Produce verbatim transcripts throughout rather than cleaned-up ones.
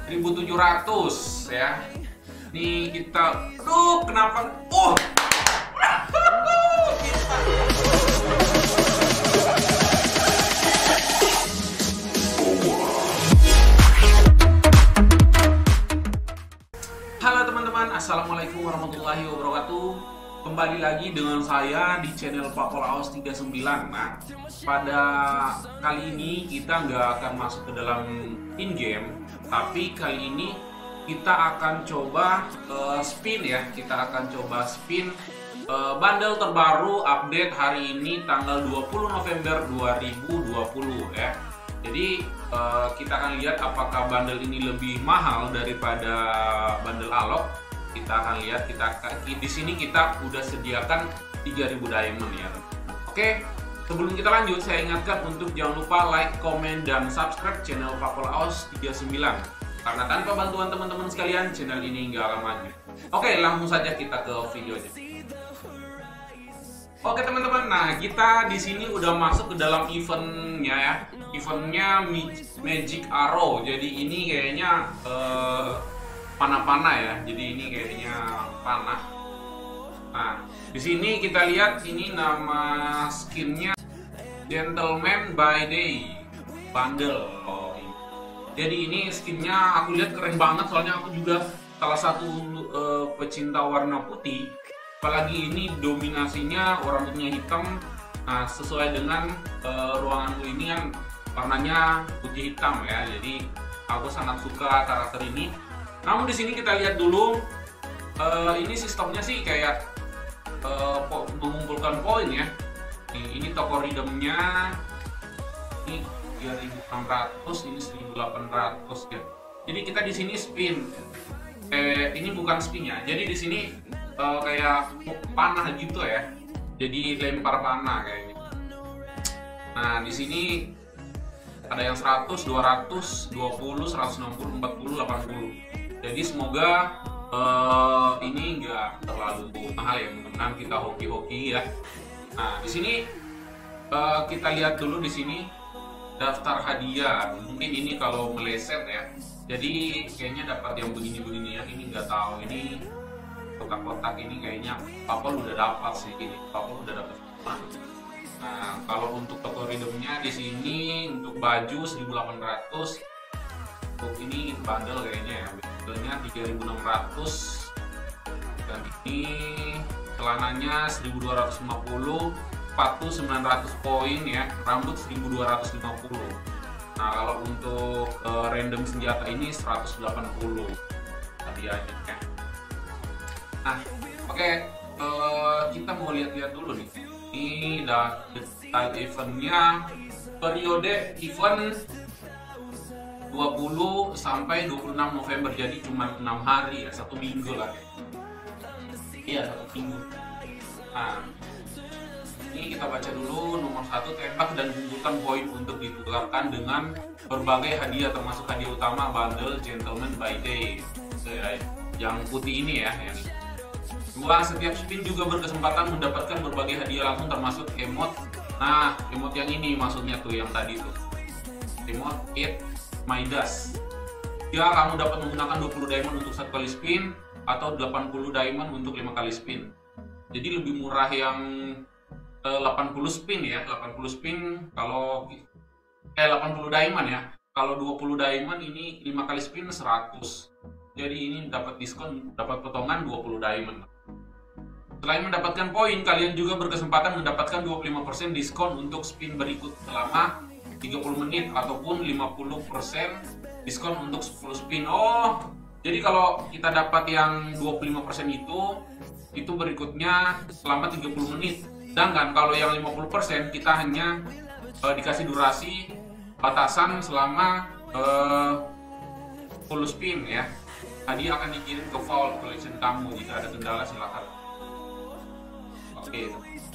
seribu tujuh ratus ya. Nih kita, aduh kenapa? Oh, halo teman-teman, assalamualaikum warahmatullahi wabarakatuh. Kembali lagi dengan saya di channel Papolaos tiga puluh sembilan. Nah, pada kali ini kita nggak akan masuk ke dalam in-game, tapi kali ini kita akan coba uh, spin ya. Kita akan coba spin uh, bundle terbaru update hari ini tanggal dua puluh November dua ribu dua puluh ya. Jadi uh, kita akan lihat apakah bundle ini lebih mahal daripada bundle Alok. Kita akan lihat, kita di sini kita udah sediakan tiga ribu diamond ya. Oke, sebelum kita lanjut saya ingatkan untuk jangan lupa like, comment, dan subscribe channel Papolaos tiga puluh sembilan. Karena tanpa bantuan teman-teman sekalian, channel ini nggak akan maju. Oke, langsung saja kita ke videonya. Oke teman-teman, nah kita di sini udah masuk ke dalam eventnya ya. Eventnya Magic Arrow. Jadi ini kayaknya uh, panah-panah ya. Jadi ini kayaknya panah. Nah, di sini kita lihat ini nama skinnya Gentleman by Day Bundle. Oh, ini. Jadi ini skinnya aku lihat keren banget, soalnya aku juga salah satu uh, pecinta warna putih. Apalagi ini dominasinya warna putihnya hitam. Nah, sesuai dengan uh, ruanganku ini kan warnanya putih hitam ya. Jadi aku sangat suka karakter ini. Namun di sini kita lihat dulu, uh, ini sistemnya sih kayak uh, po mengumpulkan poin ya. Nih, ini toko redeemnya ini tiga ribu enam ratus, ini seribu delapan ratus ya. Jadi kita di sini spin. Eh, ini bukan spin ya. Jadi di sini uh, kayak panah gitu ya. Jadi lempar panah kayaknya. Nah, di sini ada yang seratus, dua ratus, dua puluh, seratus enam puluh, empat puluh, delapan puluh. Jadi semoga uh, ini enggak terlalu mahal ya, mudah-mudahan kita hoki-hoki ya. Nah, di sini uh, kita lihat dulu di sini daftar hadiah. Mungkin ini kalau meleset ya. Jadi kayaknya dapat yang begini-begini ya. Ini nggak tahu, ini kotak-kotak ini kayaknya Papol udah dapat sih ini. Papol udah dapat. Nah, kalau untuk toko redeemnya di sini untuk baju seribu delapan ratus. Untuk ini bundle kayaknya ya. Bundlenya tiga ribu enam ratus. Dan ini celananya seribu dua ratus lima puluh. Sepatu sembilan ratus poin ya, rambut seribu dua ratus lima puluh. Nah, kalau untuk uh, random senjata ini seratus delapan puluh hadiahnya ya. Nah, oke, okay. uh, kita mau lihat-lihat dulu nih. Ini data eventnya, periode event dua puluh sampai dua puluh enam November, jadi cuma enam hari ya, satu minggu lah. Iya, satu minggu. Nah, ini kita baca dulu. Nomor satu, tembak dan kumpulkan poin untuk ditukarkan dengan berbagai hadiah termasuk hadiah utama bundle Gentleman by Day yang putih ini ya. Yang dua, setiap spin juga berkesempatan mendapatkan berbagai hadiah langsung termasuk emot. Nah, emot yang ini maksudnya tuh yang tadi tuh, emot Eat Midas. Ya, kamu dapat menggunakan dua puluh diamond untuk satu kali spin atau delapan puluh diamond untuk lima kali spin. Jadi lebih murah yang delapan puluh spin ya, delapan puluh spin kalau eh delapan puluh diamond ya. Kalau dua puluh diamond ini lima kali spin seratus. Jadi ini dapat diskon, dapat potongan dua puluh diamond. Selain mendapatkan poin, kalian juga berkesempatan mendapatkan dua puluh lima persen diskon untuk spin berikut selama tiga puluh menit ataupun lima puluh persen diskon untuk sepuluh spin. Oh, jadi kalau kita dapat yang dua puluh lima persen itu itu berikutnya selama tiga puluh menit. Sedangkan kalau yang lima puluh persen kita hanya uh, dikasih durasi batasan selama uh, sepuluh spin ya. Hadiah akan dikirim ke vault collection kamu. Jika ada kendala silakan. Oke.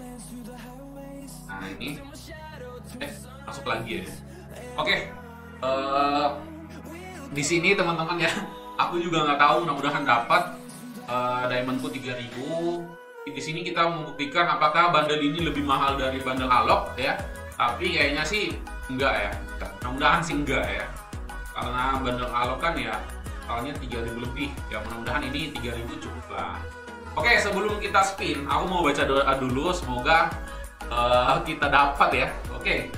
Nah ini, eh masuk lagi ya. Oke. Uh, di sini teman-teman ya, aku juga nggak tahu. Mudah-mudahan dapat. Uh, diamondku tiga ribu. Di sini kita membuktikan apakah bundle ini lebih mahal dari bundle Alok ya. Tapi kayaknya sih enggak ya. Mudah-mudahan sih enggak ya. Karena bundle Alok kan ya totalnya tiga ribu lebih. Ya mudah-mudahan ini tiga ribu cukup lah. Oke, sebelum kita spin, aku mau baca doa dulu, semoga uh, kita dapat ya. Oke.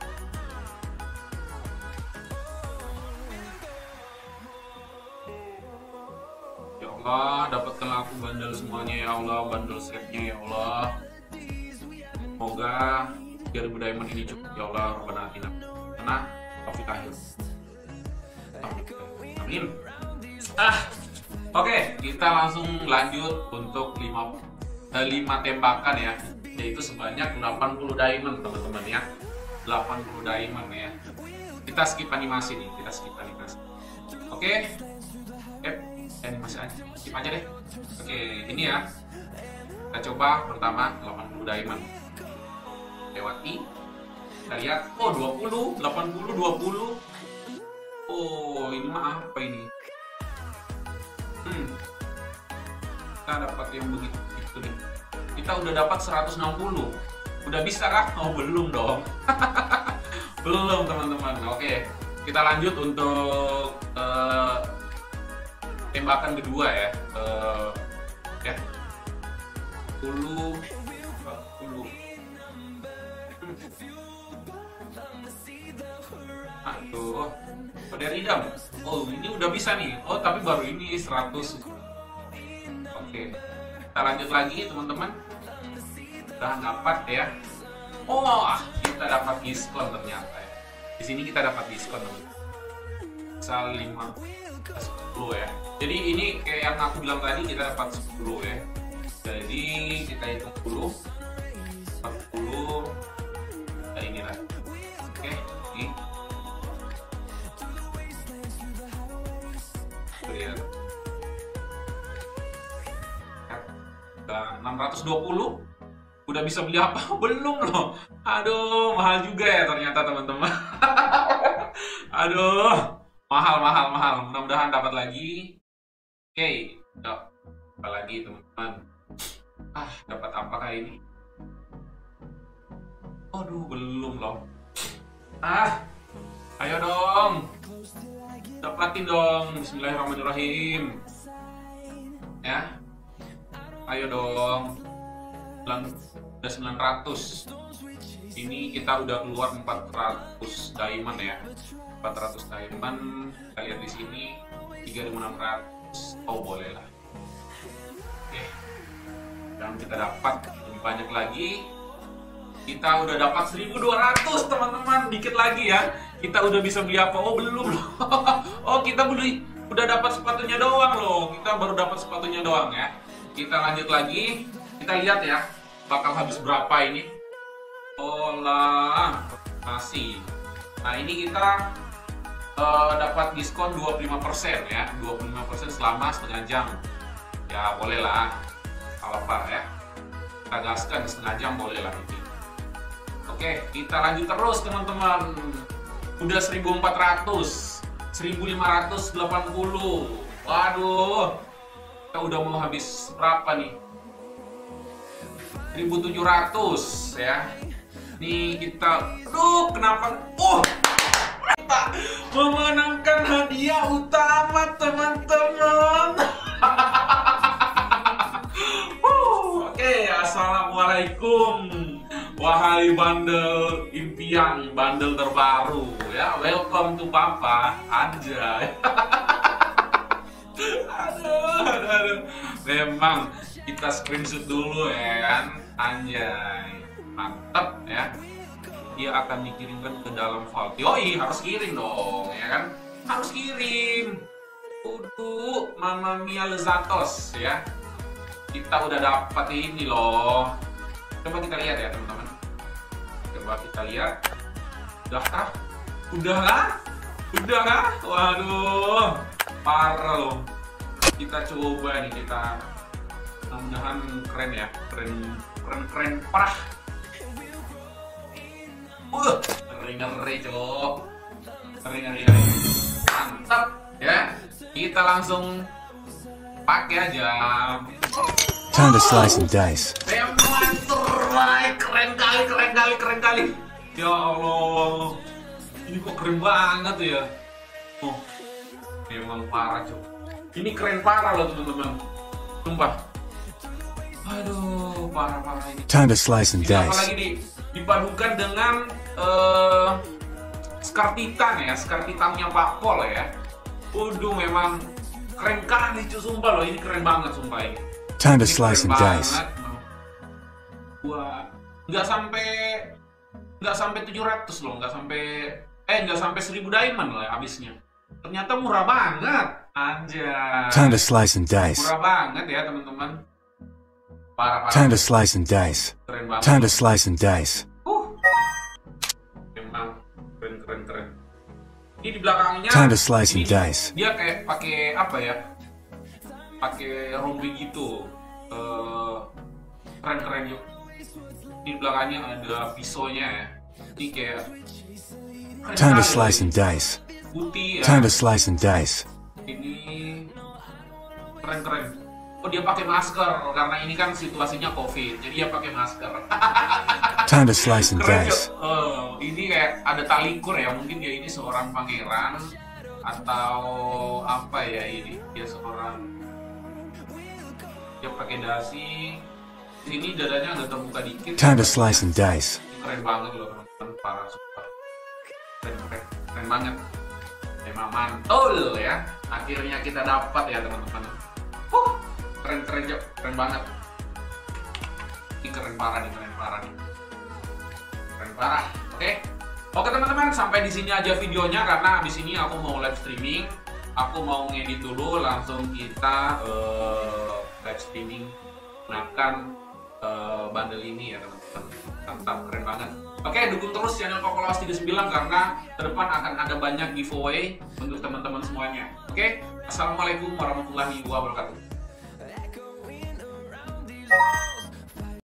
Ya Allah, dapatkanlah aku bandel semuanya ya Allah, bandel setnya ya Allah. Semoga tiga ribu diamond ini cukup ya Allah, Rabbana atina karena taufiq akhir. Amin. Ah, oke, okay, kita langsung lanjut untuk lima, eh, lima tembakan ya, yaitu sebanyak delapan puluh diamond teman-teman ya, delapan puluh diamond ya. Kita skip animasi nih, kita skip animasi. Oke, okay. eh, animasi aja, skip aja deh. Oke, okay, ini ya, kita coba pertama delapan puluh diamond. Lewati, kita lihat, oh dua puluh, delapan puluh, dua puluh. Oh, ini mah apa ini? Hmm. Kita dapat yang begitu itu nih. Kita udah dapat seratus enam puluh. Udah bisa kah? Oh, belum dong. Belum, teman-teman. Oke, kita lanjut untuk uh, tembakan kedua ya. Uh, ya. sepuluh sepuluh. Aduh, pada idam. Oh, ini udah bisa nih. Oh, tapi baru ini seratus. Oke, kita lanjut lagi teman-teman. Udah dapat ya. Oh, kita dapat diskon ternyata ya. Di sini kita dapat diskon teman-teman. Misal lima, sepuluh ya. Jadi ini kayak yang aku bilang tadi, kita dapat sepuluh ya. Jadi kita hitung sepuluh, empat puluh. Nah, inilah. Oke, ini. Lihat. enam ratus dua puluh. Udah bisa beli apa? Belum loh. Aduh, mahal juga ya ternyata teman-teman. Aduh, mahal, mahal, mahal. Mudah-mudahan dapat lagi. Oke, okay. Apa lagi teman-teman? Ah, dapat apakah ini? Aduh, belum loh. Ah, ayo dong. Dapatin dong. Bismillahirrahmanirrahim. Ya. Ayo dong. Udah sembilan ratus. Ini kita udah keluar empat ratus diamond ya. empat ratus diamond. Kita lihat di sini tiga ribu enam ratus. Oh, boleh lah. Oke. Dan kita dapat lebih banyak lagi. Kita udah dapat seribu dua ratus, teman-teman. Dikit lagi ya. Kita udah bisa beli apa? Oh, belum loh. Oh, kita beli udah dapat sepatunya doang loh. Kita baru dapat sepatunya doang ya. Kita lanjut lagi. Kita lihat ya, bakal habis berapa ini. Oh lah, masih. Nah, ini kita uh, dapat diskon dua puluh lima persen ya. dua puluh lima persen selama setengah jam. Ya, boleh lah. Kalau apa ya. Kita gaskan setengah jam boleh lah ini. Oke, kita lanjut terus teman-teman. Udah seribu empat ratus, seribu lima ratus delapan puluh. Waduh. Kita udah mau habis berapa nih? seribu tujuh ratus ya. Nih kita, aduh kenapa? Oh, kita memenangkan hadiah utama teman-teman. uh, Oke, okay, assalamualaikum. Wahai bandel impian, bandel terbaru ya. Welcome to Papa. Anjay. Aduh, aduh, aduh. Memang kita screenshot dulu ya kan. Anjay, mantap ya. Dia akan dikirimkan ke dalam vault. Yoi, harus kirim dong ya kan. Harus kirim. Udah, Mama Mia Lezatos ya. Kita udah dapat ini loh. Coba kita lihat ya teman-teman. Coba kita lihat. Udahkah? Udahkah? Udahkah? Waduh, parah loh. Kita coba nih, kita mudah-mudahan keren ya, keren, keren, keren parah. Uh, ngeri ngeri cok, ngeri ngeri ngeri. Mantap ya. Kita langsung pakai aja. Time to slice and dice. Memang terbaik, keren kali, keren kali, keren kali. Ya Allah, ini kok keren banget ya. Oh, Memang parah Cok. Ini keren parah loh teman-teman. Sumpah. Aduh, parah-parah ini. Time to slice and Ini dice. apalagi di, dipadukan dengan uh, Scar Titan ya, Scar Titannya Pak Pol ya. Waduh, memang keren kali cuy, sumpah loh, ini keren banget sumpah ini. Time to Ini slice keren and dice. banget. Wah, nggak sampai nggak sampai tujuh ratus loh, nggak sampai eh nggak sampai seribu diamond lah habisnya. Ternyata murah banget, anjay. Time to slice and dice. Murah banget ya teman-teman. Parah-parah. Time to slice and dice. Keren banget. Time to slice and dice. Uh. Memang keren keren keren. Ini di belakangnya. Time to slice ini and dice. Dia kayak pakai apa ya? Pakai rompi gitu. Uh, keren keren yuk. Di belakangnya ada pisaunya ya. Ini kayak keren Time to sekali slice loh. and dice. Putih ya. Time to slice and dice. Ini keren keren. Oh dia pakai masker karena ini kan situasinya COVID, jadi dia pakai masker. Time to slice and Keren dice. Cok. Oh, ini kayak ada tali kur ya, mungkin dia ini seorang pangeran atau apa ya ini dia seorang dia pakai dasi. Ini dadanya agak terbuka dikit. Time to slice and dice. Ini keren banget loh teman-teman, parah sumpah. Keren keren keren banget. Memang mantul ya. Akhirnya kita dapat ya teman-teman. Huh. Keren keren Cok, keren banget. Ini keren parah nih, keren parah nih. Keren parah. Oke. Oke teman-teman, sampai di sini aja videonya karena abis ini aku mau live streaming. Aku mau ngedit dulu, langsung kita uh, live streaming gunakan uh, bundle ini ya teman-teman. Mantap, keren banget. Oke, dukung terus channel Kokolawas tiga puluh sembilan karena ke depan akan ada banyak giveaway untuk teman-teman semuanya. Oke, assalamualaikum warahmatullahi wabarakatuh.